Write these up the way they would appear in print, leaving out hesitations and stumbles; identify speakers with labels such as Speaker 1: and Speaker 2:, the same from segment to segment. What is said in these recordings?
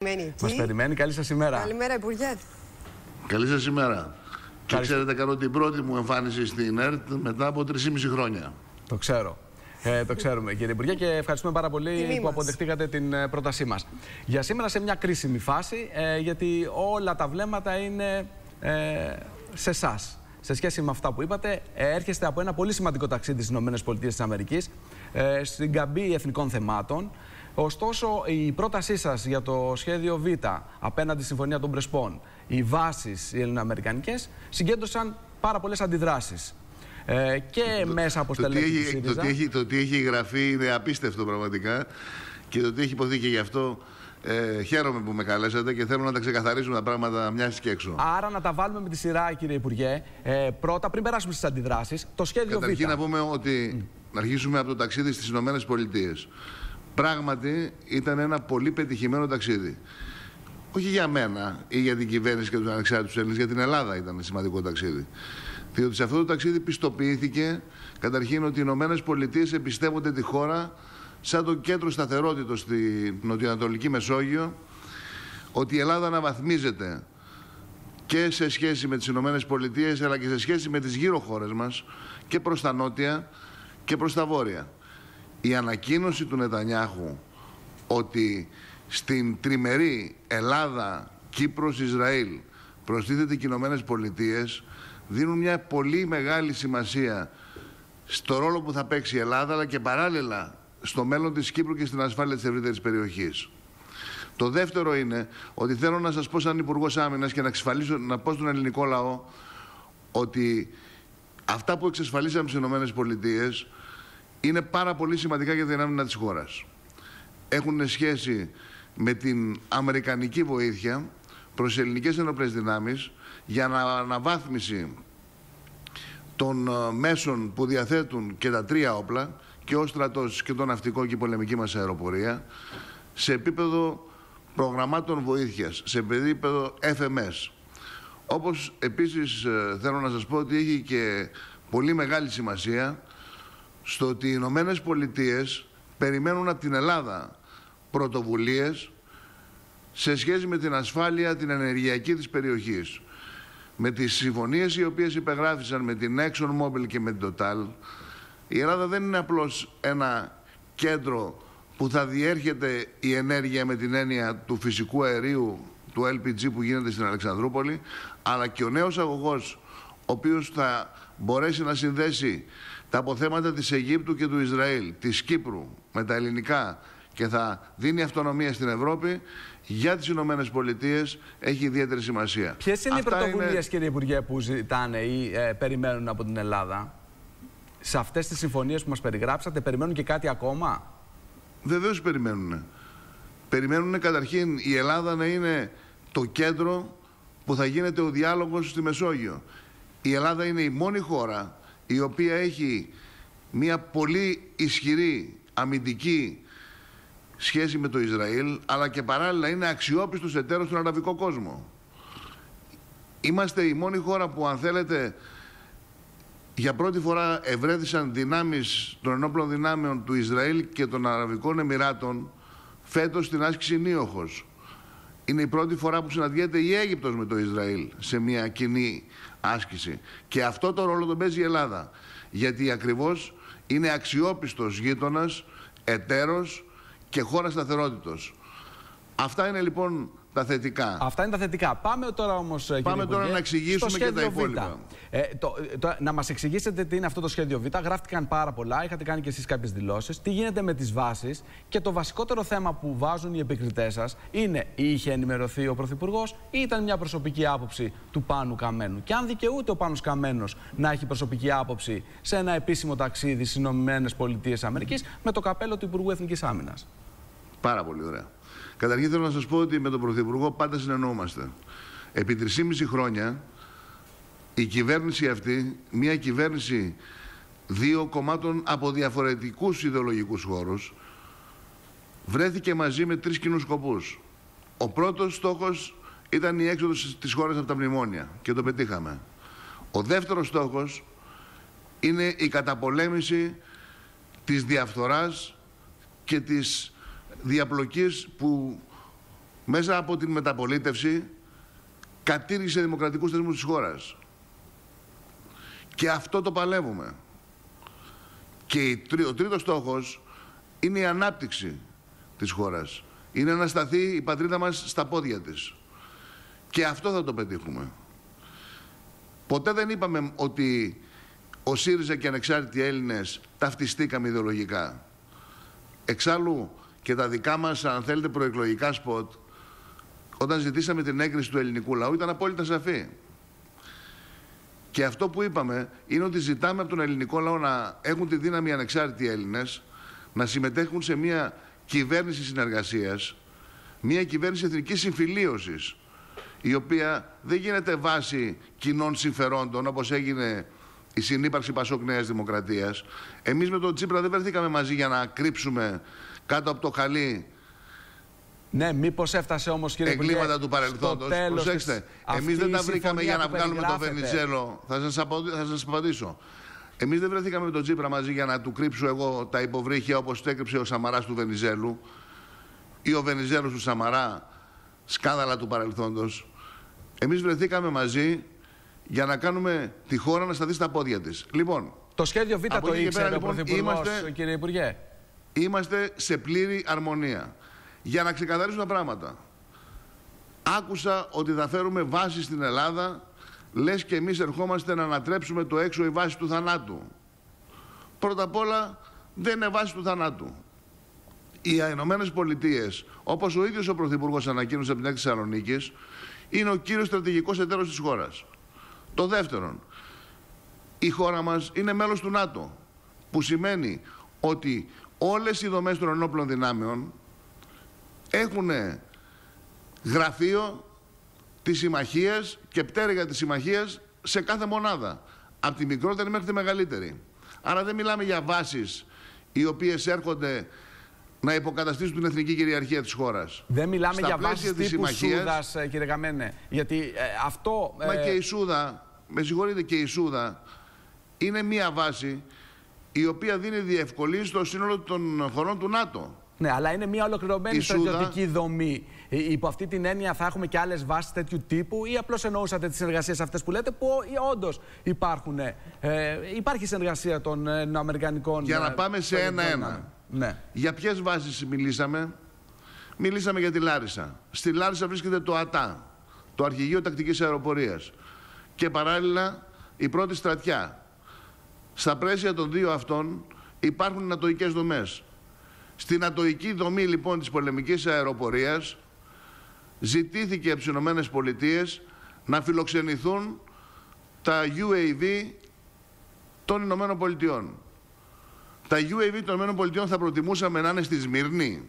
Speaker 1: περιμένει εκεί.
Speaker 2: Μας περιμένει. Καλή σας ημέρα.
Speaker 1: Καλημέρα, Υπουργέ.
Speaker 3: Καλή σας ημέρα. Και ξέρετε, κάνω την πρώτη μου εμφάνιση στην ΕΡΤ μετά από 3,5 χρόνια.
Speaker 2: Το ξέρω. Το ξέρουμε, κύριε Υπουργέ, και ευχαριστούμε πάρα πολύ που αποδεχτήκατε την πρότασή μας. Για σήμερα σε μια κρίσιμη φάση, γιατί όλα τα βλέμματα είναι σε εσάς. Σε σχέση με αυτά που είπατε, έρχεστε από ένα πολύ σημαντικό ταξίδι στις ΗΠΑ, στην καμπή εθνικών θεμάτων. Ωστόσο, η πρότασή σας για το σχέδιο Β απέναντι στη Συμφωνία των Πρεσπών, οι βάσεις οι ελληνοαμερικανικές, συγκέντρωσαν πάρα πολλές αντιδράσεις. Και μέσα από στελέχη του ΣΥΡΙΖΑ.
Speaker 3: Το τι έχει γραφεί είναι απίστευτο πραγματικά, και το τι έχει υποθεί, και γι' αυτό χαίρομαι που με καλέσατε και θέλω να τα ξεκαθαρίσουμε τα πράγματα μιας και έξω.
Speaker 2: Άρα να τα βάλουμε με τη σειρά, κύριε Υπουργέ. Πρώτα, πριν περάσουμε στις αντιδράσεις, το σχέδιο Β.
Speaker 3: Καταρχήν να πούμε ότι να αρχίσουμε από το ταξίδι στις Ηνωμένες Πολιτείες. Πράγματι ήταν ένα πολύ πετυχημένο ταξίδι. Όχι για μένα ή για την κυβέρνηση και τους ανεξάρτητους Έλληνες, για την Ελλάδα ήταν σημαντικό ταξίδι. Διότι σε αυτό το ταξίδι πιστοποιήθηκε καταρχήν ότι οι Ηνωμένες Πολιτείες εμπιστεύονται τη χώρα σαν το κέντρο σταθερότητος στη νοτιοανατολική Μεσόγειο, ότι η Ελλάδα αναβαθμίζεται και σε σχέση με τις Ηνωμένες Πολιτείες, αλλά και σε σχέση με τις γύρω χώρες μας, και προς τα νότια και προς τα βόρεια. Η ανακοίνωση του Νετανιάχου ότι στην τριμερή Ελλάδα-Κύπρος-Ισραήλ προστίθεται και οι Ηνωμένες Πολιτείες δίνουν μια πολύ μεγάλη σημασία στο ρόλο που θα παίξει η Ελλάδα, αλλά και παράλληλα στο μέλλον της Κύπρου και στην ασφάλεια της ευρύτερης περιοχής. Το δεύτερο είναι ότι θέλω να σας πω σαν Υπουργός Άμυνας και να πω στον ελληνικό λαό ότι αυτά που εξασφαλίσαμε στις Ηνωμένες Πολιτείες είναι πάρα πολύ σημαντικά για την άμυνα της χώρας. Έχουν σχέση με την αμερικανική βοήθεια προς ελληνικές ενόπλες δυνάμεις για αναβάθμιση των μέσων που διαθέτουν και τα τρία όπλα, και ο στρατός και το ναυτικό και η πολεμική μας αεροπορία, σε επίπεδο προγραμμάτων βοήθειας, σε επίπεδο FMS. Όπως επίσης θέλω να σας πω ότι έχει και πολύ μεγάλη σημασία στο ότι οι Ηνωμένες Πολιτείες περιμένουν από την Ελλάδα πρωτοβουλίες σε σχέση με την ασφάλεια την ενεργειακή της περιοχής. Με τις συμφωνίες οι οποίες υπεγράφησαν με την ExxonMobil και με την Total, η Ελλάδα δεν είναι απλώς ένα κέντρο που θα διέρχεται η ενέργεια με την έννοια του φυσικού αερίου, του LPG που γίνεται στην Αλεξανδρούπολη, αλλά και ο νέος αγωγός, ο οποίος θα μπορέσει να συνδέσει τα αποθέματα της Αιγύπτου και του Ισραήλ, της Κύπρου με τα ελληνικά, και θα δίνει αυτονομία στην Ευρώπη, για τις Ηνωμένες Πολιτείες έχει ιδιαίτερη σημασία.
Speaker 2: Ποιες είναι οι πρωτοβουλίες, κύριε Υπουργέ, που ζητάνε ή περιμένουν από την Ελλάδα? Σε αυτές τις συμφωνίες που μας περιγράψατε, περιμένουν και κάτι ακόμα?
Speaker 3: Βεβαίως περιμένουν. Περιμένουν καταρχήν η Ελλάδα να είναι το κέντρο που θα γίνεται ο διάλογος στη Μεσόγειο. Η Ελλάδα είναι η μόνη χώρα η οποία έχει μια πολύ ισχυρή αμυντική σχέση με το Ισραήλ, αλλά και παράλληλα είναι αξιόπιστος εταίρος στον αραβικό κόσμο. Είμαστε η μόνη χώρα που, αν θέλετε, για πρώτη φορά ευρέθησαν δυνάμεις των ενόπλων δυνάμεων του Ισραήλ και των Αραβικών Εμιράτων φέτος στην άσκηση Νίοχος. Είναι η πρώτη φορά που συναντιέται η Αίγυπτος με το Ισραήλ σε μια κοινή άσκηση. Και αυτό το ρόλο τον παίζει η Ελλάδα. Γιατί ακριβώς είναι αξιόπιστος γείτονας, εταίρος και χώρα σταθερότητος. Αυτά είναι λοιπόν τα θετικά.
Speaker 2: Αυτά είναι τα θετικά. Πάμε τώρα όμως, κύριε Υπουργέ,
Speaker 3: τώρα να εξηγήσουμε και τα υπόλοιπα.
Speaker 2: Να μας εξηγήσετε τι είναι αυτό το σχέδιο Β. Γράφτηκαν πάρα πολλά, είχατε κάνει και εσείς κάποιες δηλώσεις. Τι γίνεται με τις βάσεις, και το βασικότερο θέμα που βάζουν οι επικριτές σας είναι: είχε ενημερωθεί ο Πρωθυπουργός ή ήταν μια προσωπική άποψη του Πάνου Καμένου? Και αν δικαιούται ο Πάνος Καμένος να έχει προσωπική άποψη σε ένα επίσημο ταξίδι στις ΗΠΑ με το καπέλο του Υπουργού Εθνικής Άμυνας?
Speaker 3: Πάρα πολύ ωραία. Καταρχήν θέλω να σας πω ότι με τον Πρωθυπουργό πάντα συνεννοούμαστε. Επί 3,5 χρόνια η κυβέρνηση αυτή, μια κυβέρνηση δύο κομμάτων από διαφορετικούς ιδεολογικούς χώρους, βρέθηκε μαζί με τρεις κοινούς σκοπούς. Ο πρώτος στόχος ήταν η έξοδος της χώρας από τα μνημόνια και το πετύχαμε. Ο δεύτερος στόχος είναι η καταπολέμηση της διαφθοράς και της διαπλοκής που μέσα από την μεταπολίτευση κατήργησε δημοκρατικούς θεσμούς της χώρας. Και αυτό το παλεύουμε. Και ο τρίτος στόχος είναι η ανάπτυξη της χώρας. Είναι να σταθεί η πατρίδα μας στα πόδια της. Και αυτό θα το πετύχουμε. Ποτέ δεν είπαμε ότι ο ΣΥΡΙΖΑ και οι ανεξάρτητοι Έλληνες ταυτιστήκαμε ιδεολογικά. Εξάλλου και τα δικά μας, αν θέλετε, προεκλογικά σποτ, όταν ζητήσαμε την έγκριση του ελληνικού λαού, ήταν απόλυτα σαφή. Και αυτό που είπαμε είναι ότι ζητάμε από τον ελληνικό λαό να έχουν τη δύναμη οι ανεξάρτητοι Έλληνες να συμμετέχουν σε μια κυβέρνηση συνεργασίας, μια κυβέρνηση εθνικής συμφιλίωσης, η οποία δεν γίνεται βάση κοινών συμφερόντων, όπως έγινε η συνύπαρξη Πασόκ Νέας Δημοκρατίας. Εμείς με τον Τσίπρα δεν βρεθήκαμε μαζί για να κρύψουμε κάτω από το χαλί.
Speaker 2: Ναι, μήπως έφτασε όμως, κύριε Υπουργέ,
Speaker 3: εγκλήματα του παρελθόντος. Προσέξτε, εμείς δεν τα βρήκαμε για να βγάλουμε το Βενιζέλο. Θα σας απαντήσω. Εμείς δεν βρεθήκαμε με τον Τσίπρα μαζί για να του κρύψω εγώ τα υποβρύχια όπως το έκρυψε ο Σαμαράς του Βενιζέλου ή ο Βενιζέλος του Σαμαρά, σκάνδαλα του παρελθόντος. Εμείς βρεθήκαμε μαζί για να κάνουμε τη χώρα να σταθεί στα πόδια της. Λοιπόν,
Speaker 2: το σχέδιο Β το ήξερε ο Πρωθυπουργός, κύριε Υπουργέ.
Speaker 3: Είμαστε σε πλήρη αρμονία. Για να ξεκαθαρίσουν τα πράγματα. Άκουσα ότι θα φέρουμε βάση στην Ελλάδα, λες και εμείς ερχόμαστε να ανατρέψουμε το έξω η βάση του θανάτου. Πρώτα απ' όλα δεν είναι βάση του θανάτου. Οι Ηνωμένες Πολιτείες, όπως ο ίδιος ο Πρωθυπουργός ανακοίνωσε από την έκθεση Θεσσαλονίκης, είναι ο κύριος στρατηγικός εταίρος της χώρας. Το δεύτερον, η χώρα μας είναι μέλος του ΝΑΤΟ, που σημαίνει ότι όλες οι δομές των ενόπλων δυνάμεων έχουν γραφείο της συμμαχίας και πτέρυγα της συμμαχίας σε κάθε μονάδα, από τη μικρότερη μέχρι τη μεγαλύτερη. Άρα δεν μιλάμε για βάσεις οι οποίες έρχονται να υποκαταστήσουν την εθνική κυριαρχία της χώρας.
Speaker 2: Δεν μιλάμε για βάσεις τύπου Σούδας, κύριε Καμένε, γιατί αυτό...
Speaker 3: Μα και η Σούδα, με συγχωρείτε, και η Σούδα είναι μία βάση η οποία δίνει διευκολύνσεις στο σύνολο των χωρών του ΝΑΤΟ.
Speaker 2: Ναι, αλλά είναι μια ολοκληρωμένη στρατιωτική δομή. Υπό αυτή την έννοια θα έχουμε και άλλες βάσεις τέτοιου τύπου, ή απλώς εννοούσατε τις συνεργασίες αυτές που λέτε, που όντως υπάρχουν. Υπάρχει συνεργασία των αμερικανικών...
Speaker 3: Για να πάμε σε ένα-ένα.
Speaker 2: Ναι.
Speaker 3: Για ποιες βάσεις μιλήσαμε? Μιλήσαμε για τη Λάρισα. Στη Λάρισα βρίσκεται το ΑΤΑ, το Αρχηγείο Τακτικής Αεροπορίας. Και παράλληλα η πρώτη στρατιά. Στα πλαίσια των δύο αυτών υπάρχουν νατοικές δομές. Στην νατοική δομή λοιπόν της πολεμικής αεροπορίας ζητήθηκε από τις ΗΠΑ να φιλοξενηθούν τα UAV των ΗΠΑ. Τα UAV των ΗΠΑ θα προτιμούσαμε να είναι στη Σμύρνη.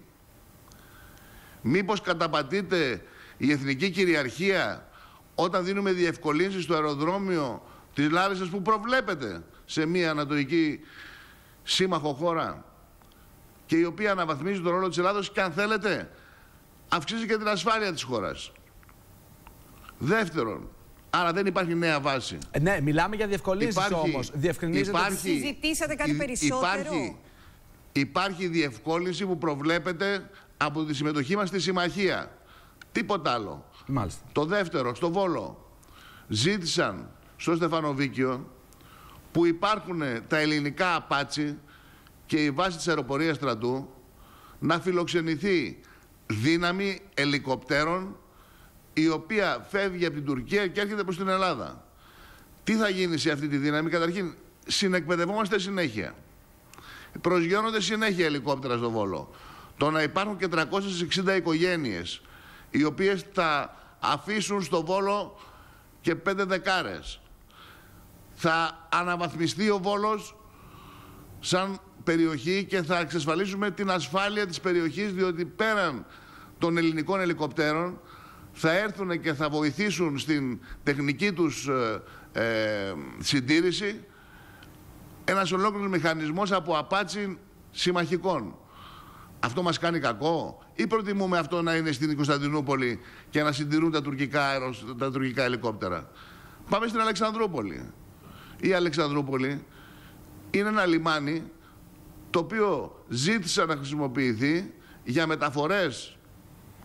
Speaker 3: Μήπως καταπατείται η εθνική κυριαρχία όταν δίνουμε διευκολύνσεις στο αεροδρόμιο της Λάρισσας που προβλέπεται σε μια ανατολική σύμμαχο χώρα και η οποία αναβαθμίζει τον ρόλο της Ελλάδος και, αν θέλετε, αυξήσει και την ασφάλεια της χώρας. Δεύτερον, άρα δεν υπάρχει νέα βάση.
Speaker 2: Ναι, μιλάμε για διευκολύνσεις όμως.
Speaker 1: Συζητήσατε κάτι περισσότερο?
Speaker 3: Υπάρχει διευκόλυνση που προβλέπεται από τη συμμετοχή μας στη συμμαχία. Τίποτα άλλο.
Speaker 2: Μάλιστα.
Speaker 3: Το δεύτερο, στο Βόλο, ζήτησαν στο Στεφανοβίκιο, που υπάρχουν τα ελληνικά Απάτσι και η βάση της αεροπορίας στρατού, να φιλοξενηθεί δύναμη ελικοπτέρων η οποία φεύγει από την Τουρκία και έρχεται προς την Ελλάδα. Τι θα γίνει σε αυτή τη δύναμη? Καταρχήν, συνεκπαιδευόμαστε συνέχεια. Προσγειώνονται συνέχεια ελικόπτερα στο Βόλο. Το να υπάρχουν και 360 οικογένειες οι οποίες θα αφήσουν στο Βόλο και 5 δεκάρες. Θα αναβαθμιστεί ο Βόλος σαν περιοχή και θα εξασφαλίσουμε την ασφάλεια της περιοχής, διότι πέραν των ελληνικών ελικοπτέρων θα έρθουν και θα βοηθήσουν στην τεχνική τους συντήρηση ένας ολόκληρος μηχανισμός από απάτσι συμμαχικών. Αυτό μας κάνει κακό ή προτιμούμε αυτό να είναι στην Κωνσταντινούπολη και να συντηρούν τα τουρκικά ελικόπτερα? Πάμε στην Αλεξανδρούπολη. Η Αλεξανδρούπολη είναι ένα λιμάνι το οποίο ζήτησε να χρησιμοποιηθεί για μεταφορές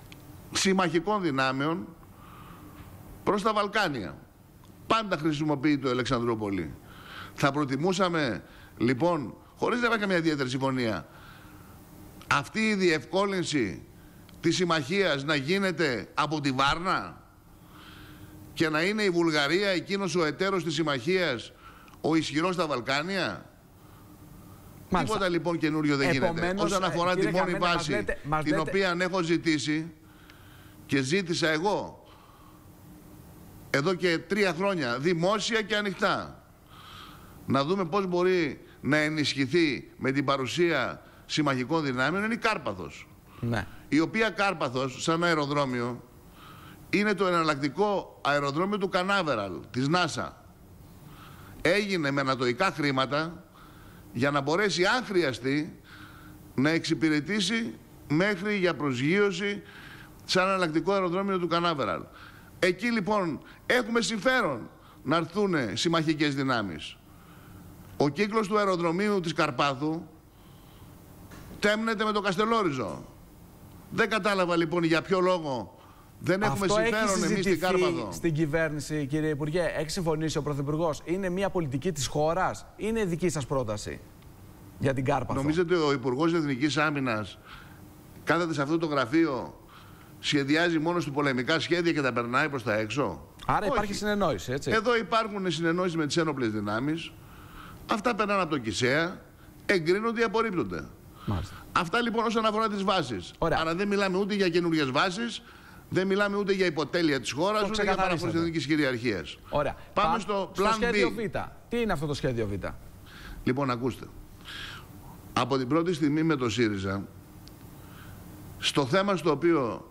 Speaker 3: συμμαχικών δυνάμεων προς τα Βαλκάνια. Πάντα χρησιμοποιεί το Αλεξανδρούπολη. Θα προτιμούσαμε λοιπόν, χωρίς να υπάρχει καμία ιδιαίτερη συμφωνία, αυτή η διευκόλυνση της συμμαχίας να γίνεται από τη Βάρνα και να είναι η Βουλγαρία εκείνος ο εταίρος της συμμαχίας, ο ισχυρός στα Βαλκάνια. Μάλιστα. Τίποτα λοιπόν καινούριο δεν γίνεται. Όσον αφορά τη μόνη βάση την οποία έχω ζητήσει και ζήτησα εγώ εδώ και 3 χρόνια δημόσια και ανοιχτά, να δούμε πώς μπορεί να ενισχυθεί με την παρουσία συμμαχικών δυνάμεων, είναι η Κάρπαθος. Ναι. Η οποία Κάρπαθος σαν αεροδρόμιο είναι το εναλλακτικό αεροδρόμιο του Κανάβεραλ της ΝΑΣΑ. Έγινε με ανατοϊκά χρήματα για να μπορέσει, αν χρειαστεί, να εξυπηρετήσει μέχρι για προσγείωση σαν εναλλακτικό αεροδρόμιο του Κανάβεραλ. Εκεί λοιπόν έχουμε συμφέρον να έρθουν συμμαχικές δυνάμεις. Ο κύκλος του αεροδρομίου της Καρπάθου τέμνεται με το Καστελόριζο. Δεν κατάλαβα λοιπόν για ποιο λόγο δεν έχουμε συμφέρον εμείς στην Κάρπαθο.
Speaker 2: Στην κυβέρνηση, κύριε Υπουργέ, έχει συμφωνήσει ο Πρωθυπουργός? Είναι μια πολιτική της χώρας ή είναι δική σας πρόταση για την Κάρπαθο?
Speaker 3: Νομίζετε ο Υπουργός Εθνικής Άμυνας κάθεται σε αυτό το γραφείο, σχεδιάζει μόνο του πολεμικά σχέδια και τα περνάει προς τα έξω?
Speaker 2: Άρα υπάρχει συνεννόηση, έτσι?
Speaker 3: Εδώ υπάρχουν συνεννόησεις με τις ένοπλες δυνάμεις. Αυτά περνάνε από το ΚΙΣΕΑ, εγκρίνονται ή απορρίπτονται. Μάλιστα. Αυτά λοιπόν όσον αφορά τις βάσεις. Ωραία. Άρα δεν μιλάμε ούτε για καινούργιες βάσεις, δεν μιλάμε ούτε για υποτέλεια της χώρας, ούτε για παραφορές της εθνικής κυριαρχίας.
Speaker 2: Ωραία.
Speaker 3: Πάμε στο πλάν
Speaker 2: σχέδιο
Speaker 3: B.
Speaker 2: Β. Τι είναι αυτό το σχέδιο Β?
Speaker 3: Λοιπόν, ακούστε. Από την πρώτη στιγμή με το ΣΥΡΙΖΑ, στο θέμα στο οποίο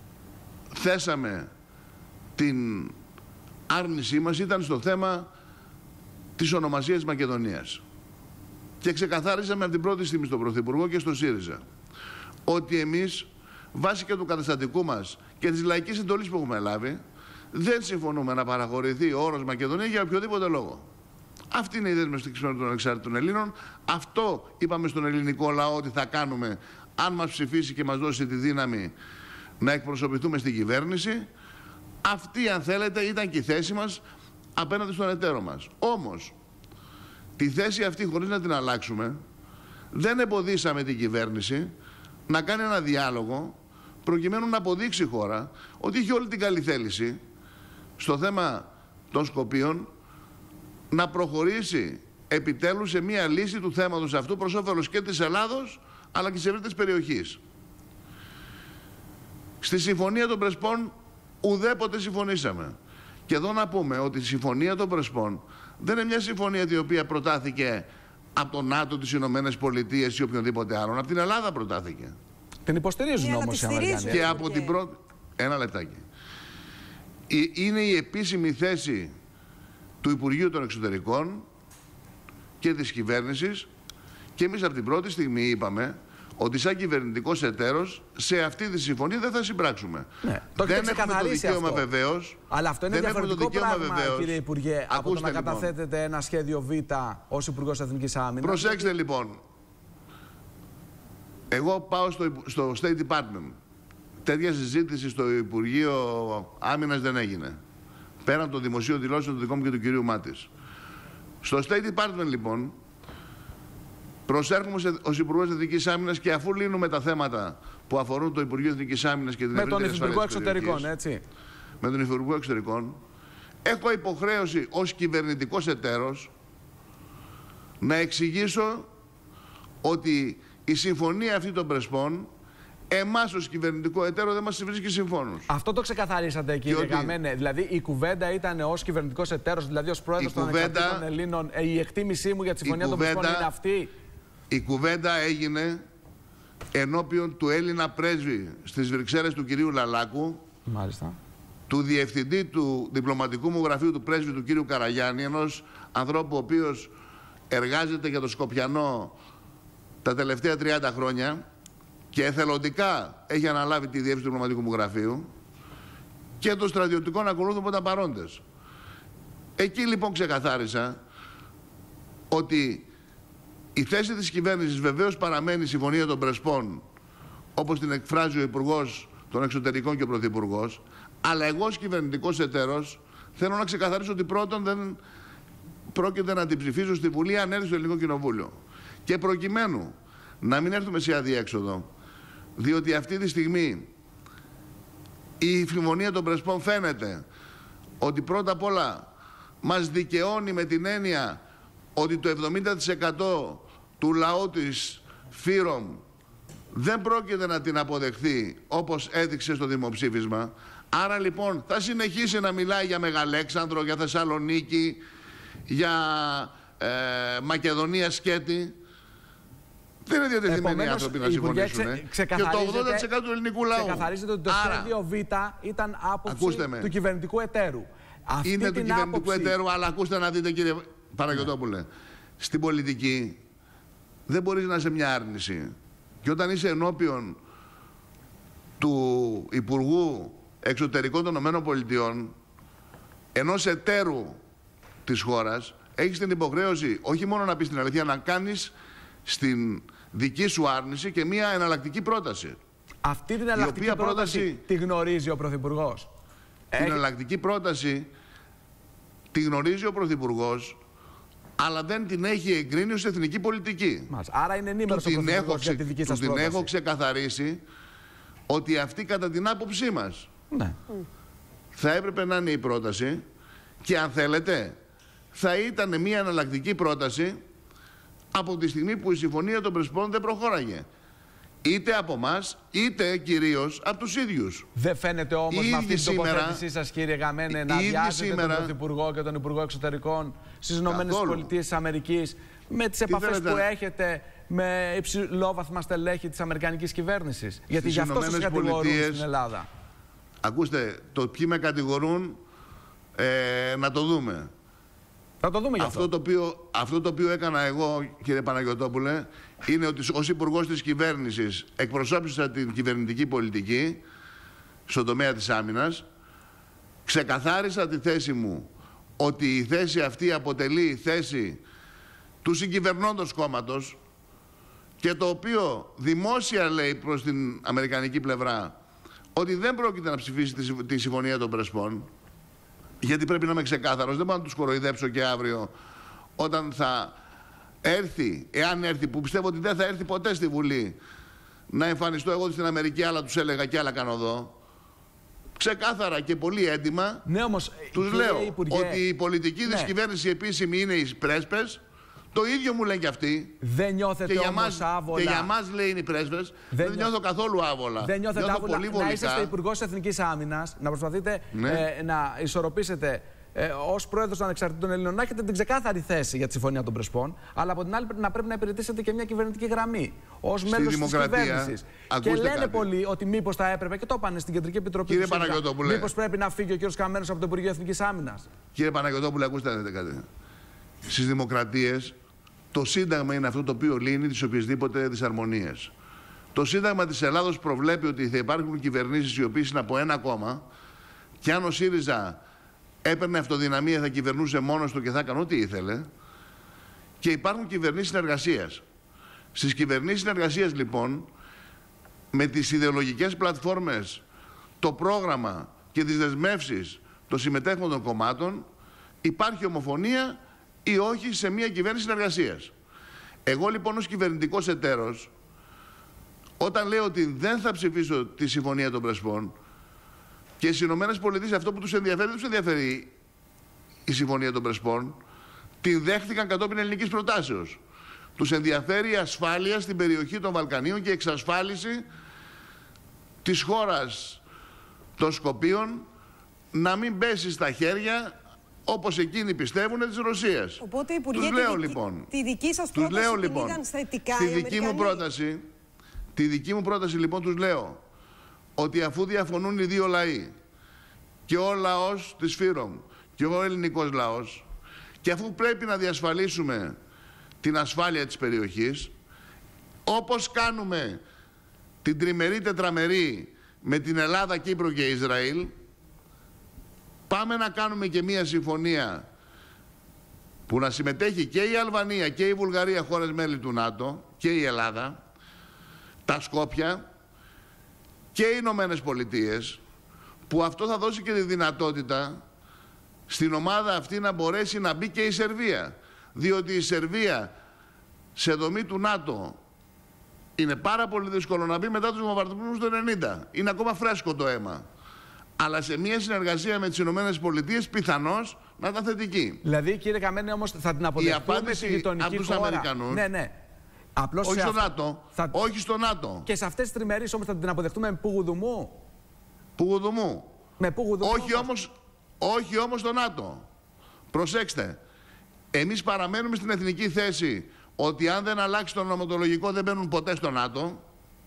Speaker 3: θέσαμε την άρνησή μας ήταν στο θέμα της ονομασίας Μακεδονίας. Και ξεκαθάρισαμε από την πρώτη στιγμή στον Πρωθυπουργό και στο ΣΥΡΙΖΑ ότι εμείς, βάσει και του καταστατικού μας και της λαϊκής εντολής που έχουμε λάβει, δεν συμφωνούμε να παραχωρηθεί ο όρος Μακεδονία για οποιοδήποτε λόγο. Αυτή είναι η δέσμευση των ανεξάρτητων Ελλήνων. Αυτό είπαμε στον ελληνικό λαό ότι θα κάνουμε αν μας ψηφίσει και μας δώσει τη δύναμη να εκπροσωπηθούμε στην κυβέρνηση. Αυτή, αν θέλετε, ήταν και η θέση μας απέναντι στον εταίρο μας. Όμως, τη θέση αυτή, χωρίς να την αλλάξουμε, δεν εμποδίσαμε την κυβέρνηση να κάνει ένα διάλογο προκειμένου να αποδείξει η χώρα ότι είχε όλη την καλή θέληση στο θέμα των Σκοπίων να προχωρήσει επιτέλους σε μία λύση του θέματος αυτού προς όφελος και της Ελλάδος αλλά και της ευρύτερης περιοχής. Στη Συμφωνία των Πρεσπών ουδέποτε συμφωνήσαμε. Και εδώ να πούμε ότι η Συμφωνία των Πρεσπών δεν είναι μια συμφωνία η οποία προτάθηκε από το ΝΑΤΟ, τις Ηνωμένες Πολιτείες ή οποιονδήποτε άλλον. Από την Ελλάδα προτάθηκε.
Speaker 2: Την υποστηρίζουν όμως οι Αμερικανοί.
Speaker 3: Και από την πρώτη... Ένα λεπτάκι. Είναι η επίσημη θέση του Υπουργείου των Εξωτερικών και της κυβέρνησης και εμείς από την πρώτη στιγμή είπαμε ότι σαν κυβερνητικός εταίρος σε αυτή τη συμφωνία δεν θα συμπράξουμε.
Speaker 2: Ναι, δεν έχουμε το δικαίωμα
Speaker 3: βεβαίως.
Speaker 2: Αλλά αυτό είναι διαφορετικό πράγμα, κύριε Υπουργέ, από το να καταθέτετε ένα σχέδιο Β ως Υπουργός Εθνικής Άμυνας.
Speaker 3: Προσέξτε λοιπόν. Εγώ πάω στο State Department. Τέτοια συζήτηση στο Υπουργείο Άμυνας δεν έγινε. Πέραν των δημοσίων δηλώσεων του δικού μου και του κυρίου Μάτης. Στο State Department λοιπόν προσέρχομαι ως Υπουργός Εθνικής Άμυνας και αφού λύνουμε τα θέματα που αφορούν το Υπουργείο Εθνικής Άμυνας και την ευρύτερη ασφάλεια της περιοχής,
Speaker 2: με τον Υφυπουργό Εξωτερικών, έτσι.
Speaker 3: Με τον Υφυπουργό Εξωτερικών, έχω υποχρέωση ως κυβερνητικός εταίρος να εξηγήσω ότι η συμφωνία αυτή των Πρεσπών εμάς ως κυβερνητικό εταίρο δεν μας βρίσκει συμφώνους.
Speaker 2: Αυτό το ξεκαθαρίσατε, κύριε Καμένε. Δηλαδή η κουβέντα ήταν ως κυβερνητικός εταίρος, δηλαδή ως πρόεδρος των Ανεξαρτήτων Ελλήνων. Η εκτίμησή μου για τη συμφωνία των Πρεσπών είναι αυτή.
Speaker 3: Η κουβέντα έγινε ενώπιον του Έλληνα πρέσβη στις Βρυξέλλες του κυρίου Λαλάκου,
Speaker 2: μάλιστα,
Speaker 3: του διευθυντή του διπλωματικού μου γραφείου του πρέσβη του κύριου Καραγιάννη, ενός ανθρώπου ο οποίος εργάζεται για το Σκοπιανό τα τελευταία 30 χρόνια και εθελοντικά έχει αναλάβει τη διεύθυνση του διπλωματικού μου γραφείου, και των στρατιωτικών ακολούθων που ήταν παρόντες. Εκεί λοιπόν ξεκαθάρισα ότι η θέση της κυβέρνησης βεβαίως παραμένει η Συμφωνία των Πρεσπών όπως την εκφράζει ο Υπουργός των Εξωτερικών και ο Πρωθυπουργός, αλλά εγώ ως κυβερνητικός εταίρος θέλω να ξεκαθαρίσω ότι πρώτον δεν πρόκειται να την ψηφίσω στη Βουλή αν έρθει στο Ελληνικό Κοινοβούλιο. Και προκειμένου να μην έρθουμε σε αδιέξοδο, διότι αυτή τη στιγμή η Συμφωνία των Πρεσπών φαίνεται ότι πρώτα απ' όλα μας δικαιώνει με την έννοια ότι το 70% του λαού της Φύρομ δεν πρόκειται να την αποδεχθεί όπως έδειξε στο δημοψήφισμα. Άρα λοιπόν θα συνεχίσει να μιλάει για Μεγαλέξανδρο, για Θεσσαλονίκη, για Μακεδονία σκέτη. Δεν είναι διατεθειμένοι οι άνθρωποι να συμφωνήσουν. Και το 80% του ελληνικού λαού.
Speaker 2: Ξεκαθαρίζεται ότι το σχέδιο Β ήταν άποψη του κυβερνητικού εταίρου.
Speaker 3: Είναι του κυβερνητικού εταίρου, αλλά ακούστε να δείτε, κύριε Παναγιωτόπουλε, στην πολιτική δεν μπορείς να είσαι μια άρνηση. Και όταν είσαι ενώπιον του Υπουργού Εξωτερικών των ΗΠΑ, ενός εταίρου της χώρας, έχεις την υποχρέωση όχι μόνο να πεις την αλήθεια, να κάνεις στην δική σου άρνηση και μια εναλλακτική πρόταση.
Speaker 2: Αυτή την εναλλακτική πρόταση τη γνωρίζει ο Πρωθυπουργός.
Speaker 3: Την εναλλακτική πρόταση τη γνωρίζει ο Πρωθυπουργός, αλλά δεν την έχει εγκρίνει ως εθνική πολιτική.
Speaker 2: Άρα είναι ενήμερος ο Πρωθυπουργός για τη δική σας πρόταση.
Speaker 3: Την έχω ξεκαθαρίσει ότι αυτή κατά την άποψή μας θα έπρεπε να είναι η πρόταση και αν θέλετε θα ήταν μια εναλλακτική πρόταση από τη στιγμή που η Συμφωνία των Πρεσπών δεν προχώραγε. Είτε από εμάς, είτε κυρίως από τους ίδιους.
Speaker 2: Δεν φαίνεται όμως με αυτή την τοποθέτησή σας, κύριε Γαμένε, να αδειάζετε τον Πρωθυπουργό και τον Υπουργό Εξωτερικών στις ΗΠΑ με τις επαφές που έχετε με υψηλόβαθμα στελέχη της αμερικανικής κυβέρνησης? Γιατί γι' αυτό σας κατηγορούν στην Ελλάδα.
Speaker 3: Ακούστε, το ποιοι με κατηγορούν, να το δούμε.
Speaker 2: Θα το δούμε γι'
Speaker 3: αυτό το οποίο έκανα εγώ, κύριε Παναγιωτόπουλε, είναι ότι ως Υπουργός της Κυβέρνησης εκπροσώπησα την κυβερνητική πολιτική στον τομέα της άμυνας, ξεκαθάρισα τη θέση μου ότι η θέση αυτή αποτελεί θέση του συγκυβερνώντος κόμματος και το οποίο δημόσια λέει προς την αμερικανική πλευρά ότι δεν πρόκειται να ψηφίσει τη Συμφωνία των Πρεσπών. Γιατί πρέπει να είμαι ξεκάθαρος, δεν μπορώ να τους κοροϊδέψω και αύριο όταν θα έρθει, εάν έρθει, που πιστεύω ότι δεν θα έρθει ποτέ στη Βουλή, να εμφανιστώ εγώ στην Αμερική, άλλα τους έλεγα και άλλα κάνω εδώ. Ξεκάθαρα και πολύ έντιμα τους λέω ότι η πολιτική της κυβέρνησης επίσημη είναι οι πρέσπες. Το ίδιο μου λένε και αυτοί.
Speaker 2: Δεν νιώθετε όμως άβολα?
Speaker 3: Και για μας λέει είναι οι πρέσβες. Δεν νιώθω καθόλου άβολα.
Speaker 2: Δεν νιώθετε άβολα να είσαστε Υπουργός Εθνικής Άμυνας, να προσπαθείτε να ισορροπήσετε ως Πρόεδρος των Ανεξαρτήτων Ελλήνων, να έχετε την ξεκάθαρη θέση για τη Συμφωνία των Πρεσπών, αλλά από την άλλη να πρέπει να υπηρετήσετε και μια κυβερνητική γραμμή ως μέλος της κυβέρνησης. Και λένε πολλοί ότι μήπως θα έπρεπε, και το είπαν στην Κεντρική Επιτροπή, μήπως πρέπει να φύγει ο κ. Καμένος από το Υπουργείο Εθνικής Άμυνας. Κύριε
Speaker 3: Παναγιωτόπουλε, ακούστε να δείτε κάτι. Στις δημοκρατίες το Σύνταγμα είναι αυτό το οποίο λύνει τις οποιασδήποτε δυσαρμονίες. Το Σύνταγμα της Ελλάδος προβλέπει ότι θα υπάρχουν κυβερνήσεις οι οποίες είναι από ένα κόμμα και αν ο ΣΥΡΙΖΑ έπαιρνε αυτοδυναμία θα κυβερνούσε μόνος του και θα έκανε ό,τι ήθελε, και υπάρχουν κυβερνήσεις συνεργασίας. Στις κυβερνήσεις συνεργασίας λοιπόν, με τις ιδεολογικές πλατφόρμες, το πρόγραμμα και τις δεσμεύσεις των συμμετέχοντων κομμάτων, υπάρχει ομοφωνία ή όχι σε μια κυβέρνηση συνεργασίας. Εγώ λοιπόν ως κυβερνητικός εταίρος, όταν λέω ότι δεν θα ψηφίσω τη Συμφωνία των Πρεσπών, και στις ΗΠΑ αυτό που τους ενδιαφέρει, δεν τους ενδιαφέρει η Συμφωνία των Πρεσπών, την δέχτηκαν κατόπιν ελληνικής προτάσεως. Τους ενδιαφέρει η ασφάλεια στην περιοχή των Βαλκανίων και η εξασφάλιση της χώρας των Σκοπίων να μην πέσει στα χέρια, όπως εκείνοι πιστεύουν, της Ρωσίας.
Speaker 1: Οπότε, Υπουργέ, τη δική σας πρόταση την είδαν θετικά οι Αμερικανοί?
Speaker 3: Τη δική μου πρόταση λοιπόν τους λέω ότι αφού διαφωνούν οι δύο λαοί, και ο λαός της Φύρομ και ο ελληνικός λαός, και αφού πρέπει να διασφαλίσουμε την ασφάλεια της περιοχής, όπως κάνουμε την τριμερή τετραμερή με την Ελλάδα, Κύπρο και Ισραήλ, πάμε να κάνουμε και μία συμφωνία που να συμμετέχει και η Αλβανία και η Βουλγαρία, χώρες μέλη του ΝΑΤΟ, και η Ελλάδα, τα Σκόπια, και οι Ηνωμένες Πολιτείες, που αυτό θα δώσει και τη δυνατότητα στην ομάδα αυτή να μπορέσει να μπει και η Σερβία. Διότι η Σερβία σε δομή του ΝΑΤΟ είναι πάρα πολύ δύσκολο να μπει μετά τους βομβαρδισμούς του 1990. Είναι ακόμα φρέσκο το αίμα. Αλλά σε μια συνεργασία με τις Ηνωμένες Πολιτείες πιθανώς να ήταν θετική.
Speaker 2: Δηλαδή, κύριε Καμένη, όμως θα την αποδεχτούμε στη γειτονική
Speaker 3: από τους
Speaker 2: χώρα.
Speaker 3: Αμερικανούς.
Speaker 2: Ναι. Απλώς
Speaker 3: όχι στο ΝΑΤΟ. Όχι στο ΝΑΤΟ.
Speaker 2: Και σε αυτές τις τριμερείς όμως θα την αποδεχτούμε με πουγουδουμού.
Speaker 3: Πουγουδουμού.
Speaker 2: Με πουγουδουμού.
Speaker 3: Όχι όμως στο ΝΑΤΟ. Προσέξτε. Εμείς παραμένουμε στην εθνική θέση ότι αν δεν αλλάξει το νομοτολογικό δεν μπαίνουν ποτέ στο ΝΑΤΟ.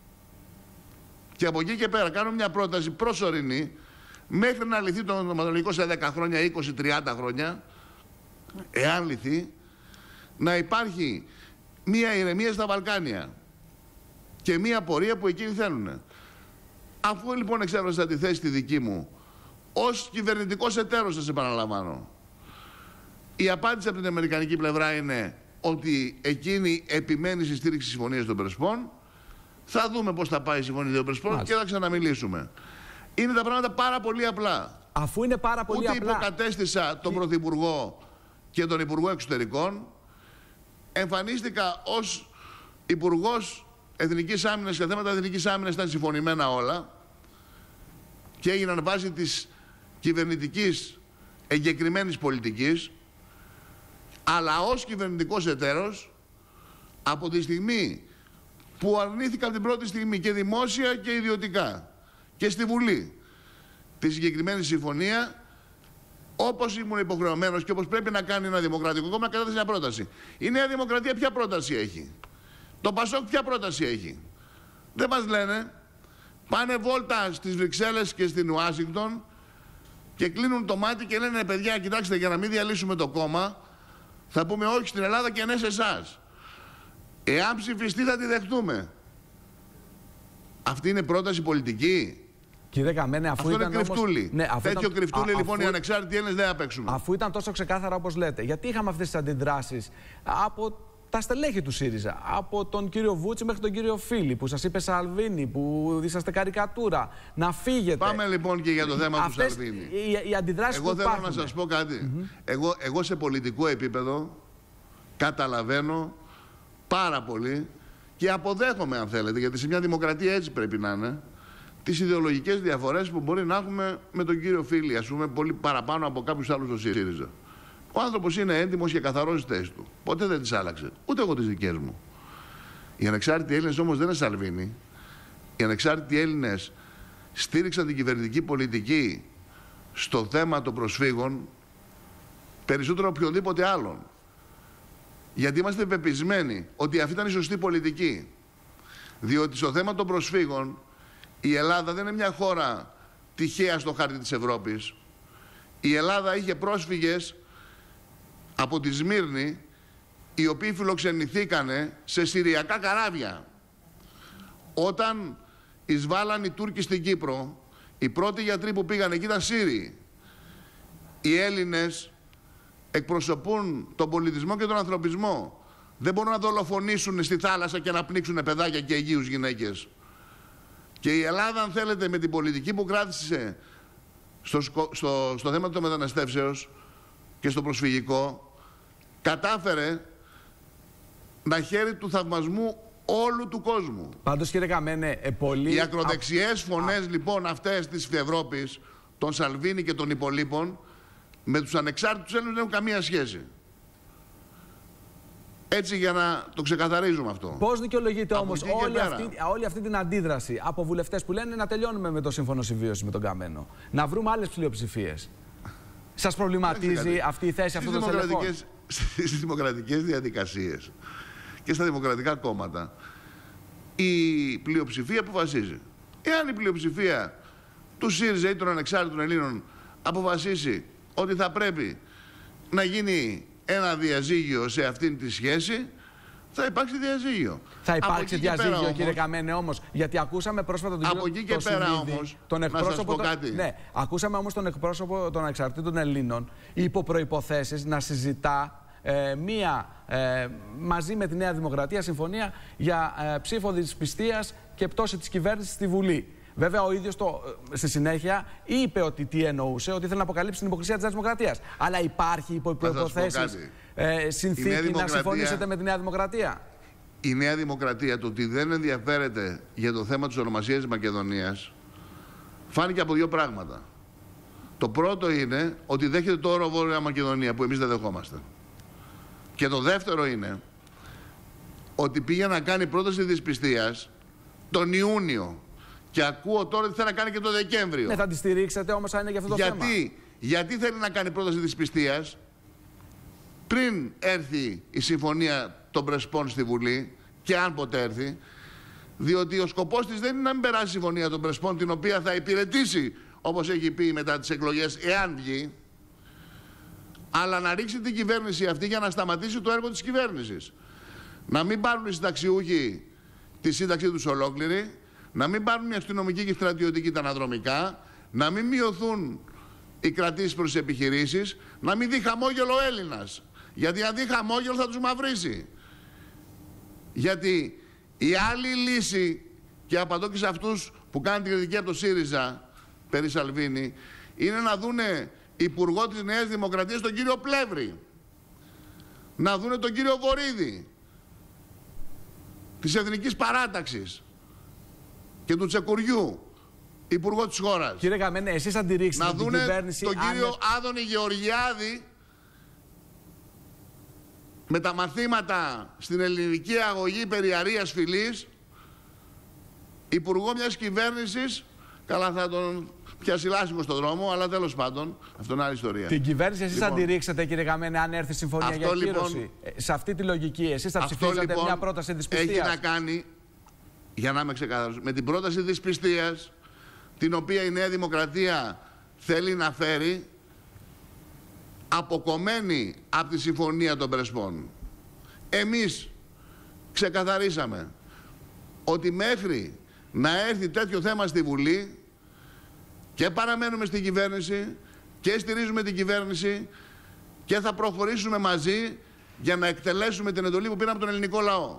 Speaker 3: Και από εκεί και πέρα κάνουμε μια πρόταση προσωρινή μέχρι να λυθεί το νομοτολογικό σε 10 χρόνια, 20-30 χρόνια, εάν λυθεί, να υπάρχει μια ηρεμία στα Βαλκάνια και μια πορεία που εκείνοι θέλουν. Αφού λοιπόν εξέφρασα τη θέση τη δική μου ως κυβερνητικός εταίρος, σας επαναλαμβάνω, η απάντηση από την αμερικανική πλευρά είναι ότι εκείνη επιμένει στη στήριξη της Συμφωνίας των Πρεσπών. Θα δούμε πώς θα πάει η Συμφωνία των Πρεσπών και θα ξαναμιλήσουμε. Είναι τα πράγματα πάρα πολύ απλά.
Speaker 2: Αφού είναι πάρα πολύ απλά.
Speaker 3: Ούτε υποκατέστησα τον Πρωθυπουργό και τον Υπουργό Εξωτερικών. Εμφανίστηκα ως Υπουργός Εθνικής Άμυνας και θέματα Εθνικής Άμυνας ήταν συμφωνημένα όλα και έγιναν βάσει της κυβερνητικής εγκεκριμένης πολιτικής, αλλά ως κυβερνητικός εταίρος από τη στιγμή που αρνήθηκα από την πρώτη στιγμή και δημόσια και ιδιωτικά και στη Βουλή τη συγκεκριμένη συμφωνία, όπως ήμουν υποχρεωμένος και όπως πρέπει να κάνει ένα δημοκρατικό κόμμα, κατέθεσε μια πρόταση. Η Νέα Δημοκρατία ποια πρόταση έχει? Το Πασόκ ποια πρόταση έχει? Δεν μας λένε. Πάνε βόλτα στις Βρυξέλλες και στην Ουάσιγκτον και κλείνουν το μάτι και λένε παιδιά, κοιτάξτε, για να μην διαλύσουμε το κόμμα θα πούμε όχι στην Ελλάδα και ναι σε εσάς. Εάν ψηφιστεί θα τη δεχτούμε. Αυτή είναι πρόταση πολιτική?
Speaker 2: Κύριε Καμένη, αφού
Speaker 3: αυτό
Speaker 2: ήταν
Speaker 3: είναι κρυφτούλη.
Speaker 2: Όμως... Ναι,
Speaker 3: τέτοιο κρυφτούλη λοιπόν οι ανεξάρτητοι Έλληνες δεν θα παίξουμε.
Speaker 2: Αφού ήταν τόσο ξεκάθαρα όπως λέτε, γιατί είχαμε αυτές τις αντιδράσεις από τα στελέχη του ΣΥΡΙΖΑ, από τον κύριο Βούτσι μέχρι τον κύριο Φίλη, που σας είπε Σαλβίνη, που είσαστε καρικατούρα, να φύγετε?
Speaker 3: Πάμε λοιπόν και για το θέμα του Σαλβίνη.
Speaker 2: Οι αντιδράσεις
Speaker 3: εγώ θέλω να σας πω κάτι. Εγώ σε πολιτικό επίπεδο καταλαβαίνω πάρα πολύ και αποδέχομαι, αν θέλετε, γιατί σε μια δημοκρατία έτσι πρέπει να είναι, τις ιδεολογικές διαφορές που μπορεί να έχουμε με τον κύριο Φίλη, ας πούμε, πολύ παραπάνω από κάποιους άλλους στο ΣΥΡΙΖΑ. Ο άνθρωπος είναι έντιμος και καθαρός στη θέση του. Ποτέ δεν τις άλλαξε. Ούτε εγώ τις δικές μου. Οι ανεξάρτητοι Έλληνες όμως δεν είναι Σαλβίνη. Οι ανεξάρτητοι Έλληνες στήριξαν την κυβερνητική πολιτική στο θέμα των προσφύγων περισσότερο από οποιονδήποτε άλλον. Γιατί είμαστε πεπισμένοι ότι αυτή ήταν η σωστή πολιτική. Διότι στο θέμα των προσφύγων η Ελλάδα δεν είναι μια χώρα τυχαία στο χάρτη της Ευρώπης. Η Ελλάδα είχε πρόσφυγες από τη Σμύρνη, οι οποίοι φιλοξενηθήκανε σε συριακά καράβια. Όταν εισβάλλαν οι Τούρκοι στην Κύπρο, οι πρώτοι γιατροί που πήγαν εκεί ήταν Σύριοι. Οι Έλληνες εκπροσωπούν τον πολιτισμό και τον ανθρωπισμό. Δεν μπορούν να δολοφονήσουν στη θάλασσα και να πνίξουν παιδάκια και αιγίους γυναίκες. Και η Ελλάδα, αν θέλετε, με την πολιτική που κράτησε στο θέμα του μεταναστεύσεως και στο προσφυγικό, κατάφερε να χαίρει του θαυμασμού όλου του κόσμου.
Speaker 2: Πάντως, κύριε Καμένη,
Speaker 3: Οι ακροδεξιές φωνές λοιπόν αυτές της Ευρώπης, των Σαλβίνη και των υπολείπων, με τους ανεξάρτητους Έλληνες δεν έχουν καμία σχέση. Έτσι, για να το ξεκαθαρίζουμε αυτό.
Speaker 2: Πώς δικαιολογείται όμως όλη αυτή την αντίδραση από βουλευτές που λένε να τελειώνουμε με το σύμφωνο συμβίωσης με τον Καμένο, να βρούμε άλλες πλειοψηφίες? Σας προβληματίζει αυτή η θέση αυτών των στελεχών?
Speaker 3: Στις δημοκρατικές διαδικασίες και στα δημοκρατικά κόμματα η πλειοψηφία αποφασίζει. Εάν η πλειοψηφία του ΣΥΡΙΖΑ ή των ανεξάρτητων Ελλήνων αποφασίσει ότι θα πρέπει να γίνει ένα διαζύγιο σε αυτήν τη σχέση, θα υπάρξει διαζύγιο.
Speaker 2: Θα υπάρξει διαζύγιο, όμως, κύριε Καμένη, όμως, γιατί ακούσαμε πρόσφατα τον
Speaker 3: από εκεί και πέρα όμως,
Speaker 2: τον εκπρόσωπο,
Speaker 3: να σας πω κάτι.
Speaker 2: Ναι, ακούσαμε όμως τον εκπρόσωπο των ανεξαρτήτων Ελλήνων υπό προϋποθέσεις να συζητά μαζί με τη Νέα Δημοκρατία συμφωνία για ψήφο δυσπιστίας και πτώση της κυβέρνησης στη Βουλή. Βέβαια, ο ίδιος στη συνέχεια είπε ότι τι εννοούσε, ότι ήθελε να αποκαλύψει την υποκρισία της Νέας Δημοκρατίας. Αλλά υπάρχει υπό προϋποθέσεις συνθήκη να συμφωνήσετε με τη Νέα Δημοκρατία?
Speaker 3: Η Νέα Δημοκρατία, το ότι δεν ενδιαφέρεται για το θέμα της ονομασίας της Μακεδονίας, φάνηκε από δύο πράγματα. Το πρώτο είναι ότι δέχεται το όρο Βόρεια Μακεδονία, που εμείς δεν δεχόμαστε. Και το δεύτερο είναι ότι πήγε να κάνει πρόταση δυσπιστίας τον Ιούνιο. Και ακούω τώρα ότι θέλει να κάνει και τον Δεκέμβριο.
Speaker 2: Ναι, θα τη στηρίξετε όμως αν είναι για αυτό το θέμα?
Speaker 3: Γιατί θέλει να κάνει πρόταση δυσπιστίας πριν έρθει η συμφωνία των Πρεσπών στη Βουλή, και αν ποτέ έρθει, διότι ο σκοπός της δεν είναι να μην περάσει η συμφωνία των Πρεσπών, την οποία θα υπηρετήσει, όπως έχει πει, μετά τις εκλογές, εάν βγει, αλλά να ρίξει την κυβέρνηση αυτή για να σταματήσει το έργο της κυβέρνησης. Να μην πάρουν οι συνταξιούχοι τη σύνταξή τους ολόκληρη, να μην πάρουν οι αστυνομικοί και οι στρατιωτικοί τα αναδρομικά, να μην μειωθούν οι κρατήσεις προς τις επιχειρήσεις, να μην δει χαμόγελο ο Έλληνας. Γιατί αν δει χαμόγελο θα τους μαυρίσει. Γιατί η άλλη λύση, και απαντώ και σε αυτούς που κάνουν την κριτική από το ΣΥΡΙΖΑ περί Σαλβίνη, είναι να δούνε υπουργό της Νέας Δημοκρατίας τον κύριο Πλεύρη, να δούνε τον κύριο Βορίδη της Εθνικής Παράταξης και του Τσεκουριού, υπουργό της χώρας.
Speaker 2: Κύριε Καμένε, εσείς αντιρρήξετε την κυβέρνηση?
Speaker 3: Να δούνε τον κύριο Άδωνη Γεωργιάδη με τα μαθήματα στην ελληνική αγωγή περί αρείας φυλής, υπουργό μιας κυβέρνησης. Καλά, θα τον πιάσει λάσιμο στον δρόμο, αλλά τέλος πάντων, αυτό είναι άλλη ιστορία.
Speaker 2: Την κυβέρνηση εσείς αντιρρήξετε, κύριε Καμένε, αν έρθει συμφωνία για κύρωση? Σε αυτή τη λογική, εσείς θα ψηφίσατε μια πρόταση δυσπιστίας?
Speaker 3: Έχει να κάνει, για να είμαι ξεκάθαρος, με την πρόταση δυσπιστίας, την οποία η Νέα Δημοκρατία θέλει να φέρει αποκομμένη από τη συμφωνία των Πρεσπών. Εμείς ξεκαθαρίσαμε ότι μέχρι να έρθει τέτοιο θέμα στη Βουλή, και παραμένουμε στην κυβέρνηση και στηρίζουμε την κυβέρνηση και θα προχωρήσουμε μαζί για να εκτελέσουμε την εντολή που πήραμε από τον ελληνικό λαό.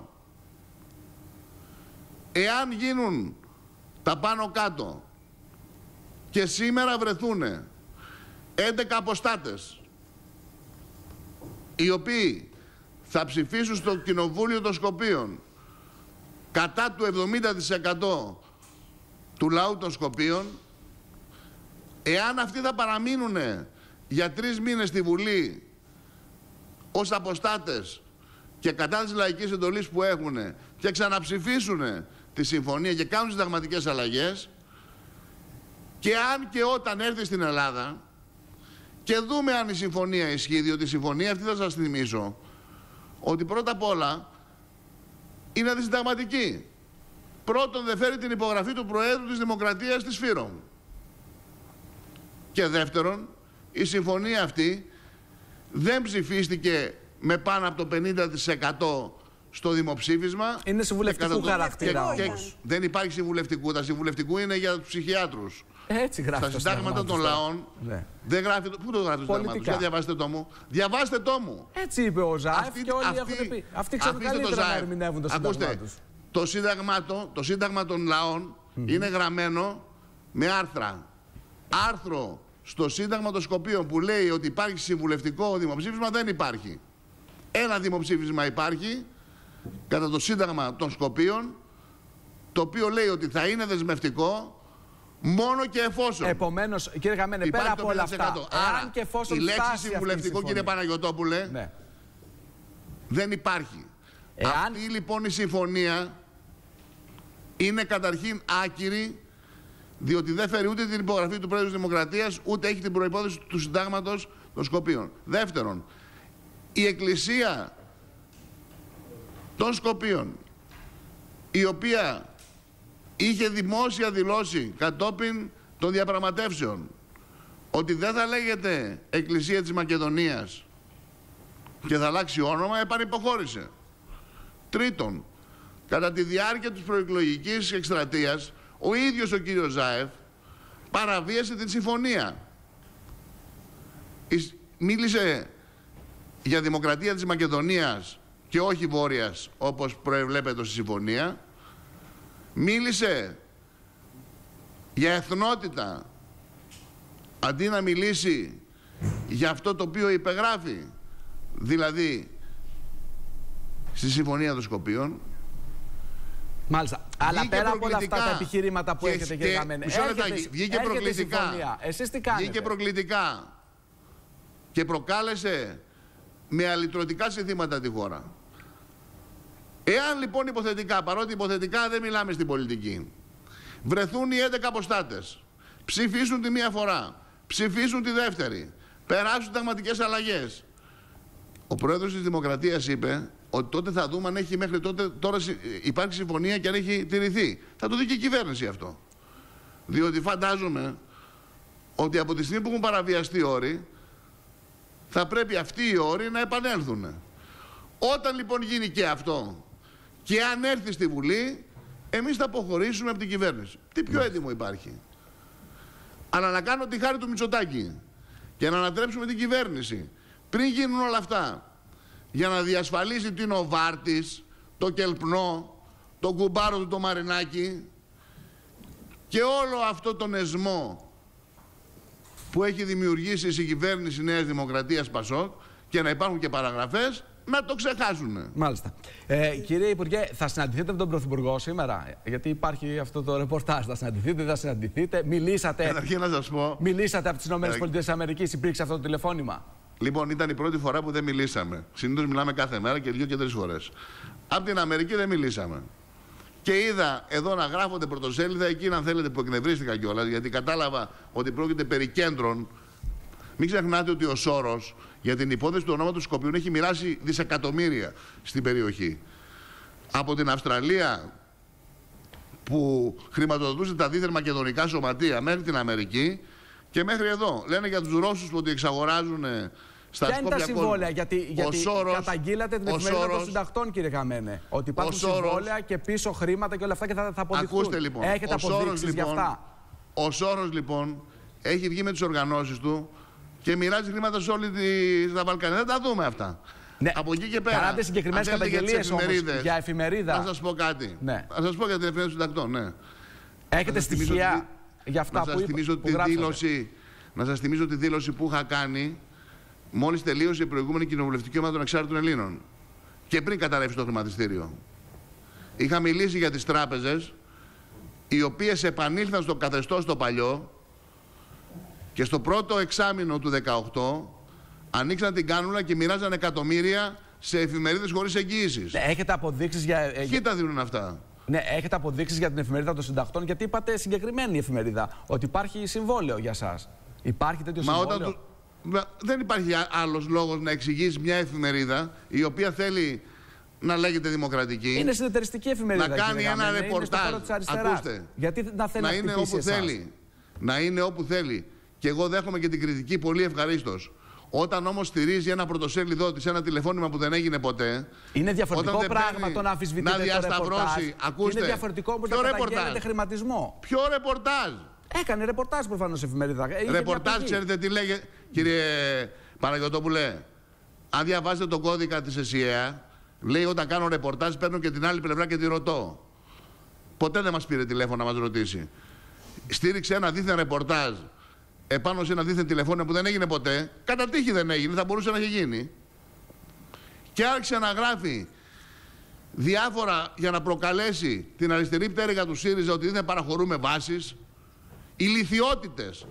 Speaker 3: Εάν γίνουν τα πάνω κάτω και σήμερα βρεθούν 11 αποστάτες οι οποίοι θα ψηφίσουν στο Κοινοβούλιο των Σκοπίων κατά του 70% του λαού των Σκοπίων, εάν αυτοί θα παραμείνουν για 3 μήνες στη Βουλή ως αποστάτες και κατά της λαϊκής εντολής που έχουν και ξαναψηφίσουν τη συμφωνία και κάνουν συνταγματικές αλλαγές, και αν και όταν έρθει στην Ελλάδα και δούμε αν η συμφωνία ισχύει, διότι η συμφωνία αυτή, θα σας θυμίσω ότι πρώτα απ' όλα είναι αντισυνταγματική. Πρώτον, δεν φέρει την υπογραφή του Προέδρου της Δημοκρατίας της Φύρομ. Και δεύτερον, η συμφωνία αυτή δεν ψηφίστηκε με πάνω από το 50% στο δημοψήφισμα.
Speaker 2: Είναι συμβουλευτικού χαρακτήρα.
Speaker 3: Δεν υπάρχει συμβουλευτικού. Τα συμβουλευτικού είναι για τους ψυχιάτρους.
Speaker 2: Έτσι γράφει.
Speaker 3: Στα συντάγματα των λαών δεν γράφει. Πού το γράφει το συντάγμα τους? Διαβάστε το μου. Διαβάστε το μου.
Speaker 2: Έτσι είπε ο Ζάεφ και όλοι έχουν πει. Αυτοί ξέρουν καλύτερα να ερμηνεύουν το σύνταγμα τους.
Speaker 3: Το σύνταγμα των λαών είναι γραμμένο με άρθρα. Άρθρο στο Σύνταγμα των Σκοπίων που λέει ότι υπάρχει συμβουλευτικό δημοψήφισμα δεν υπάρχει. Ένα δημοψήφισμα υπάρχει κατά το Σύνταγμα των Σκοπίων, το οποίο λέει ότι θα είναι δεσμευτικό μόνο και εφόσον.
Speaker 2: Επομένως, κύριε Καμένε, πέρα από όλα αυτά,
Speaker 3: άρα,
Speaker 2: και εφόσον
Speaker 3: η λέξη συμβουλευτικό, κύριε Παναγιωτόπουλε, δεν υπάρχει. Αυτή λοιπόν η συμφωνία είναι καταρχήν άκυρη, διότι δεν φέρει ούτε την υπογραφή του Πρόεδρου της Δημοκρατίας, ούτε έχει την προϋπόθεση του Συντάγματος των Σκοπίων. Δεύτερον, η Εκκλησία των Σκοπίων, η οποία είχε δημόσια δηλώσει κατόπιν των διαπραγματεύσεων ότι δεν θα λέγεται Εκκλησία της Μακεδονίας και θα αλλάξει όνομα, επανυποχώρησε. Τρίτον, κατά τη διάρκεια της προεκλογικής εκστρατείας, ο ίδιος ο κύριος Ζάεφ παραβίασε την συμφωνία. Μίλησε για δημοκρατία της Μακεδονίας και όχι Βόρειας, όπως προεβλέπεται στη συμφωνία. Μίλησε για εθνότητα, αντί να μιλήσει για αυτό το οποίο υπεγράφει, δηλαδή στη Συμφωνία των Σκοπίων.
Speaker 2: Μάλιστα. Αλλά πέρα από όλα αυτά τα επιχειρήματα που έχετε, κύριε Καμένη,
Speaker 3: βγήκε προκλητικά.
Speaker 2: Εσείς τι κάνετε?
Speaker 3: Βγήκε προκλητικά και προκάλεσε με αλυτρωτικά συνθήματα τη χώρα. Εάν λοιπόν υποθετικά, παρότι υποθετικά δεν μιλάμε στην πολιτική, βρεθούν οι 11 αποστάτες, ψηφίσουν τη μία φορά, ψηφίσουν τη δεύτερη, περάσουν συνταγματικές αλλαγές, ο πρόεδρος της Δημοκρατίας είπε ότι τότε θα δούμε αν έχει μέχρι τότε, τώρα υπάρχει συμφωνία και αν έχει τηρηθεί. Θα το δει και η κυβέρνηση αυτό. Διότι φαντάζομαι ότι από τη στιγμή που έχουν παραβιαστεί όροι, θα πρέπει αυτοί οι όροι να επανέλθουν. Όταν λοιπόν γίνει και αυτό και αν έρθει στη Βουλή, εμείς θα αποχωρήσουμε από την κυβέρνηση. Τι πιο έτοιμο υπάρχει? Αλλά να κάνω τη χάρη του Μητσοτάκη και να ανατρέψουμε την κυβέρνηση πριν γίνουν όλα αυτά, για να διασφαλίσει ότι είναι ο Βάρτης, το Κελπνό, το κουμπάρο του το Μαρινάκι και όλο αυτό τον εσμό που έχει δημιουργήσει η συγκυβέρνηση Νέας Δημοκρατίας Πασόκ, και να υπάρχουν και παραγραφές, να το ξεχάσουν.
Speaker 2: Μάλιστα. Κύριε Υπουργέ, θα συναντηθείτε με τον Πρωθυπουργό σήμερα? Γιατί υπάρχει αυτό το ρεπορτάζ. Θα συναντηθείτε, δεν θα συναντηθείτε? Μιλήσατε?
Speaker 3: Καταρχήν να σας πω.
Speaker 2: Μιλήσατε από τις ΗΠΑ, υπήρξε αυτό το τηλεφώνημα?
Speaker 3: Λοιπόν, ήταν η πρώτη φορά που δεν μιλήσαμε. Συνήθως μιλάμε κάθε μέρα και 2 και 3 φορές. Από την Αμερική δεν μιλήσαμε. Και είδα εδώ να γράφονται πρωτοσέλιδα, εκείνα αν θέλετε που εκνευρίστηκα κιόλας, γιατί κατάλαβα ότι πρόκειται περί κέντρων. Μην ξεχνάτε ότι ο Σόρος για την υπόθεση του ονόματος Σκοπίων έχει μοιράσει δισεκατομμύρια στην περιοχή. Από την Αυστραλία που χρηματοδοτούσε τα δίθεν μακεδονικά σωματεία μέχρι την Αμερική και μέχρι εδώ. Λένε για τους Ρώσους που ότι εξαγοράζουν στα Σκόπια.
Speaker 2: Ποια είναι τα συμβόλαια? Γιατί καταγγείλατε την εφημερίδα των συντακτών, κύριε Καμένε, ότι υπάρχουν συμβόλαια και πίσω χρήματα και όλα αυτά και θα αποδειχθούν.
Speaker 3: Ακούστε λοιπόν.
Speaker 2: Έχετε αποδείξεις για αυτά?
Speaker 3: Ο Σόρος λοιπόν έχει βγει με τις οργανώσεις του και μοιράζει χρήματα σε όλη τα Βαλκάνια. Δεν τα δούμε αυτά.
Speaker 2: Ναι.
Speaker 3: Από εκεί και πέρα.
Speaker 2: Κάνατε συγκεκριμένες καταγγελίες όμως για εφημερίδα?
Speaker 3: Να σας πω κάτι.
Speaker 2: Ναι.
Speaker 3: Να σας πω για την εφημερίδα των συντακτών. Ναι.
Speaker 2: Έχετε στοιχεία για αυτά
Speaker 3: Να σας θυμίσω τη δήλωση που είχα κάνει μόλις τελείωσε η προηγούμενη κοινοβουλευτική ομάδα των Εξάρτητων Ελλήνων και πριν καταρρεύσει το χρηματιστήριο. Είχα μιλήσει για τις τράπεζες οι οποίες επανήλθαν στο καθεστώς το παλιό και στο πρώτο εξάμηνο του 2018 ανοίξαν την κάνουλα και μοιράζαν εκατομμύρια σε εφημερίδες χωρίς εγγύησεις.
Speaker 2: Έχετε αποδείξεις για...
Speaker 3: Ποιοι τα δίνουν αυτά?
Speaker 2: Ναι, έχετε αποδείξεις για την εφημερίδα των συντακτών, γιατί είπατε συγκεκριμένη εφημερίδα ότι υπάρχει συμβόλαιο για σας. Υπάρχει τέτοιο συμβόλαιο?
Speaker 3: Δεν υπάρχει άλλος λόγος να εξηγήσει μια εφημερίδα η οποία θέλει να λέγεται δημοκρατική.
Speaker 2: Είναι συνεταιριστική εφημερίδα.
Speaker 3: Να κάνει ένα ρεπορτάζ.
Speaker 2: Ακούστε. Γιατί να θέλει
Speaker 3: να είναι όπου θέλει. Να είναι όπου θέλει. Και εγώ δέχομαι και την κριτική πολύ ευχαρίστως. Όταν όμως στηρίζει ένα πρωτοσέλιδό της, ένα τηλεφώνημα που δεν έγινε ποτέ.
Speaker 2: Είναι διαφορετικό πράγμα το να αμφισβητείτε το ρεπορτάζ.
Speaker 3: Ακούστε.
Speaker 2: Είναι διαφορετικό όμως να καταγγέλλετε χρηματισμό.
Speaker 3: Ποιο ρεπορτάζ?
Speaker 2: Έκανε ρεπορτάζ προφανώς η εφημερίδα.
Speaker 3: Ρεπορτάζ, ξέρετε τι λέγε, κύριε Παναγιωτόπουλε? Αν διαβάζετε τον κώδικα της ΕΣΥΑ, λέει όταν κάνω ρεπορτάζ παίρνω και την άλλη πλευρά και τη ρωτώ. Ποτέ δεν μας πήρε τηλέφωνο να μας ρωτήσει. Στήριξε ένα δίθεν ρεπορτάζ επάνω σε ένα δίθεν τηλεφώνημα που δεν έγινε ποτέ. Κατά τύχη δεν έγινε, θα μπορούσε να έχει γίνει. Και άρχισε να γράφει διάφορα για να προκαλέσει την αριστερή πτέρυγα του ΣΥΡΙΖΑ ότι δεν παραχωρούμε βάσεις. Ηλιθιότητες.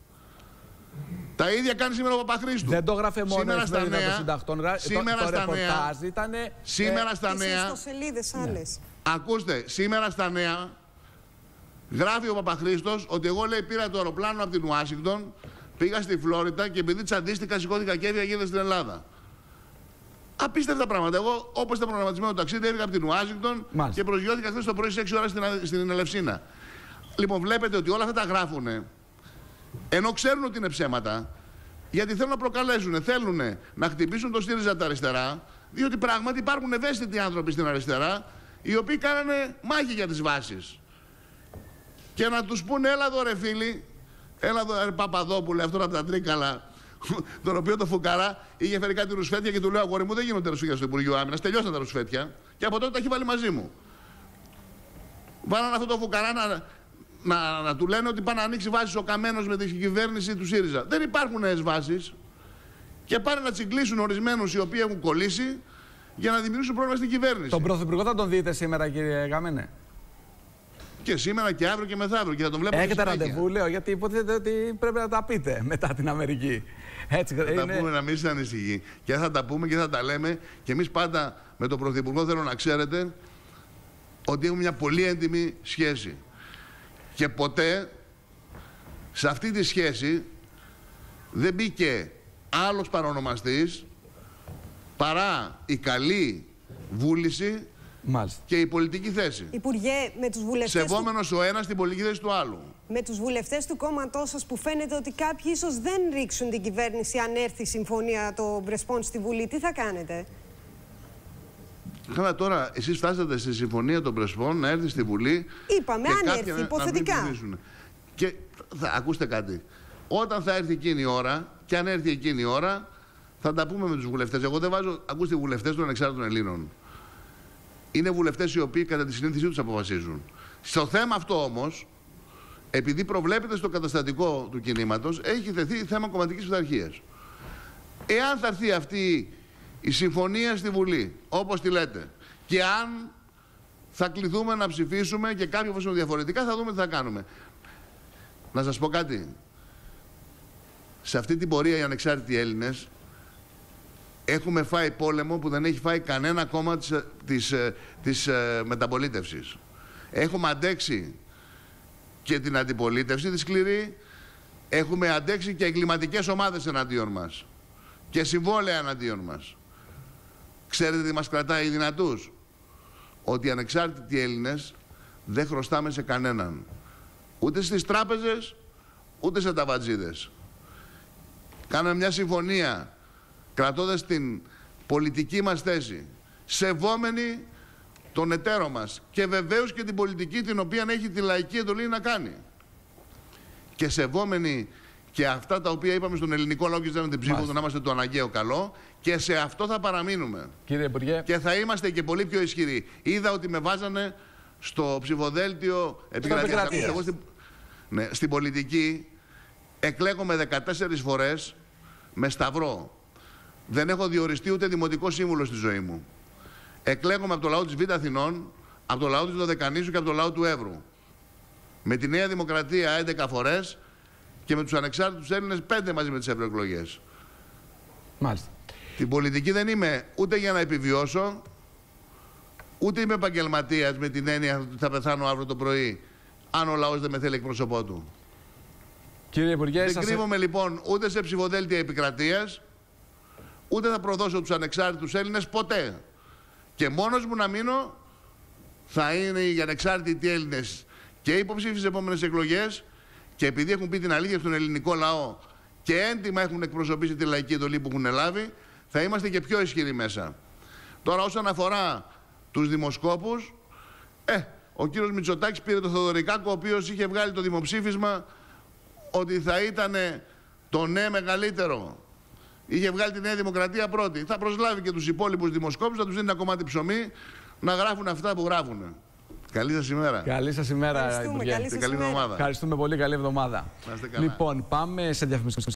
Speaker 3: Τα ίδια κάνει σήμερα ο Παπαχρήστου.
Speaker 2: Δεν το γράφε μόνο η εφημερίδα των συντακτών.
Speaker 3: Σήμερα στα νέα. Σήμερα στα νέα.
Speaker 1: Άλλες.
Speaker 3: Ακούστε, σήμερα στα νέα γράφει ο Παπαχρήστος ότι εγώ, λέει, πήρα το αεροπλάνο από την Ουάσιγκτον, πήγα στη Φλόριτα και επειδή τσαντίστηκα σηκώθηκα και έβγαινε στην Ελλάδα. Απίστευτα πράγματα. Εγώ, όπως ήταν προγραμματισμένο το ταξίδι, έφυγα από την Ουάσιγκτον και προσγειώθηκα χθες το πρωί σε 6 ώρες στην Ελευσίνα. Λοιπόν, βλέπετε ότι όλα αυτά τα γράφουνε, ενώ ξέρουν ότι είναι ψέματα, γιατί θέλουν να προκαλέσουν, θέλουν να χτυπήσουν το ΣΥΡΙΖΑ από τα αριστερά, διότι πράγματι υπάρχουν ευαίσθητοι άνθρωποι στην αριστερά, οι οποίοι κάνανε μάχη για τις βάσεις. Και να τους πούνε, έλα εδώ ρε φίλοι, έλα εδώ ρε Παπαδόπουλε, αυτόν από τα Τρίκαλα, τον οποίο το φουκαρά είχε φέρει κάτι ρουσφέτια και του λέω, αγόρι μου, δεν γίνονται ρουσφέτια στο Υπουργείο Άμυνας, τελειώσαν τα ρουσφέτια και από τότε τα έχει βάλει μαζί μου. Βάλανε αυτό το φουκαρά να του λένε ότι πάνε να ανοίξει βάσεις ο Καμένος με την κυβέρνηση του ΣΥΡΙΖΑ. Δεν υπάρχουν νέες βάσεις και πάνε να τσιγκλίσουν ορισμένους οι οποίοι έχουν κολλήσει για να δημιουργήσουν πρόβλημα στην κυβέρνηση.
Speaker 2: Τον Πρωθυπουργό θα τον δείτε σήμερα, κύριε Καμένε?
Speaker 3: Και σήμερα και αύριο και μεθαύριο. Και θα τον βλέπω.
Speaker 2: Έχετε ραντεβού, λέω, γιατί υποτίθεται ότι πρέπει να τα πείτε μετά την Αμερική. Έτσι,
Speaker 3: θα τα πούμε, να μην είστε ανησυχοί. Και θα τα πούμε και θα τα λέμε. Και εμείς πάντα με τον Πρωθυπουργό θέλω να ξέρετε ότι έχουμε μια πολύ έντιμη σχέση. Και ποτέ σε αυτή τη σχέση δεν μπήκε άλλος παρονομαστής παρά η καλή βούληση.
Speaker 2: Μάλιστα.
Speaker 3: Και η πολιτική θέση.
Speaker 4: Υπουργέ, με τους βουλευτές.
Speaker 3: Σεβόμενος ο ένας την πολιτική θέση του άλλου.
Speaker 4: Με τους βουλευτές του κόμματός σας που φαίνεται ότι κάποιοι ίσως δεν ρίξουν την κυβέρνηση αν έρθει η συμφωνία των Πρεσπών στη Βουλή, τι θα κάνετε?
Speaker 3: Καλά, τώρα εσείς φτάσατε στη συμφωνία των Πρεσπών να έρθει στη Βουλή.
Speaker 4: Είπαμε, αν έρθει, υποθετικά.
Speaker 3: Και ακούστε κάτι. Όταν θα έρθει εκείνη η ώρα, και αν έρθει εκείνη η ώρα, θα τα πούμε με τους βουλευτές. Εγώ δεν βάζω, ακούστε, οι βουλευτές των ανεξάρτητων Ελλήνων είναι βουλευτές οι οποίοι κατά τη συνήθισή τους αποφασίζουν. Στο θέμα αυτό όμως, επειδή προβλέπεται στο καταστατικό του κινήματος, έχει θεθεί θέμα κομματικής πειθαρχίας. Εάν θα έρθει αυτή η συμφωνία στη Βουλή, όπως τη λέτε, και αν θα κληθούμε να ψηφίσουμε και κάποιοι αποφασίσουν διαφορετικά, θα δούμε τι θα κάνουμε. Να σας πω κάτι. Σε αυτή την πορεία οι ανεξάρτητοι Έλληνες έχουμε φάει πόλεμο που δεν έχει φάει κανένα κόμμα της μεταπολίτευσης. Έχουμε αντέξει και την αντιπολίτευση τη σκληρή, έχουμε αντέξει και εγκληματικές ομάδες εναντίον μας και συμβόλαια εναντίον μας. Ξέρετε τι μας κρατάει δυνατούς? Ότι οι ανεξάρτητοι Έλληνες δεν χρωστάμε σε κανέναν. Ούτε στις τράπεζες, ούτε σε ταβατζίδες. Κάναμε μια συμφωνία κρατώντας την πολιτική μας θέση, σεβόμενοι τον εταίρο μας και βεβαίως και την πολιτική την οποία έχει τη λαϊκή εντολή να κάνει. Και σεβόμενοι και αυτά τα οποία είπαμε στον ελληνικό λαό και ζητάμε την ψήφο, να είμαστε το αναγκαίο καλό, και σε αυτό θα παραμείνουμε.
Speaker 2: Κύριε Υπουργέ.
Speaker 3: Και θα είμαστε και πολύ πιο ισχυροί. Είδα ότι με βάζανε στο ψηφοδέλτιο επικρατείας. Εγώ στην πολιτική εκλέγομαι 14 φορές με σταυρό. Δεν έχω διοριστεί ούτε δημοτικό σύμβουλο στη ζωή μου. Εκλέγομαι από το λαό της Β' Αθηνών, από το λαό της Δωδεκανήσου και από το λαό του Εύρου. Με τη Νέα Δημοκρατία 11 φορές και με τους ανεξάρτητους Έλληνες 5 μαζί με τις ευρωεκλογές.
Speaker 2: Μάλιστα.
Speaker 3: Την πολιτική δεν είμαι ούτε για να επιβιώσω, ούτε είμαι επαγγελματίας με την έννοια ότι θα πεθάνω αύριο το πρωί, αν ο λαός δεν με θέλει εκπρόσωπό του.
Speaker 2: Κύριε Υπουργέ,
Speaker 3: δεν κρύβομαι λοιπόν ούτε σε ψηφοδέλτια επικρατείας, ούτε θα προδώσω τους ανεξάρτητους Έλληνες ποτέ. Και μόνος μου να μείνω θα είναι οι ανεξάρτητοι Έλληνες και υποψήφοι στις επόμενες εκλογές, και επειδή έχουν πει την αλήθεια στον ελληνικό λαό και έντιμα έχουν εκπροσωπήσει τη λαϊκή εντολή που έχουν λάβει, θα είμαστε και πιο ισχυροί μέσα. Τώρα όσον αφορά τους δημοσκόπους, ο κύριος Μητσοτάκης πήρε το Θοδωρικάκο, ο οποίος είχε βγάλει το δημοψήφισμα ότι θα ήταν το ναι μεγαλύτερο. Είχε βγάλει τη Νέα Δημοκρατία πρώτη. Θα προσλάβει και τους υπόλοιπους δημοσκόπους, θα τους δίνει ένα κομμάτι ψωμί να γράφουν αυτά που γράφουν. Καλή σας ημέρα.
Speaker 2: Καλή σας ημέρα, Υπουργέ.
Speaker 3: Καλή εβδομάδα.
Speaker 2: Ευχαριστούμε πολύ. Καλή εβδομάδα.
Speaker 3: Να είστε καλά.
Speaker 2: Λοιπόν, πάμε σε διαφημίσεις.